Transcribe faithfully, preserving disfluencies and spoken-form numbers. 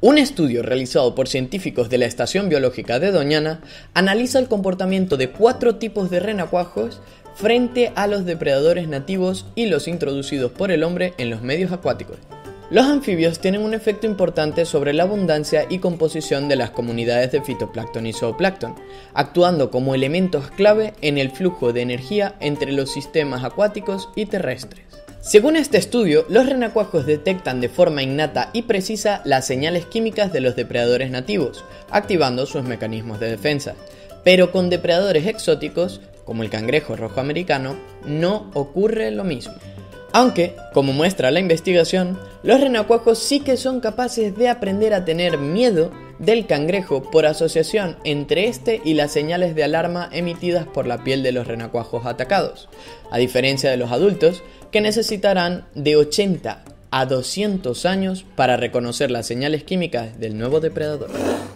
Un estudio realizado por científicos de la Estación Biológica de Doñana analiza el comportamiento de cuatro tipos de renacuajos frente a los depredadores nativos y los introducidos por el hombre en los medios acuáticos. Los anfibios tienen un efecto importante sobre la abundancia y composición de las comunidades de fitoplancton y zooplancton, actuando como elementos clave en el flujo de energía entre los sistemas acuáticos y terrestres. Según este estudio, los renacuajos detectan de forma innata y precisa las señales químicas de los depredadores nativos, activando sus mecanismos de defensa. Pero con depredadores exóticos, como el cangrejo rojo americano, no ocurre lo mismo. Aunque, como muestra la investigación, los renacuajos sí que son capaces de aprender a tener miedo del cangrejo por asociación entre este y las señales de alarma emitidas por la piel de los renacuajos atacados, a diferencia de los adultos, que necesitarán de ochenta a doscientos años para reconocer las señales químicas del nuevo depredador.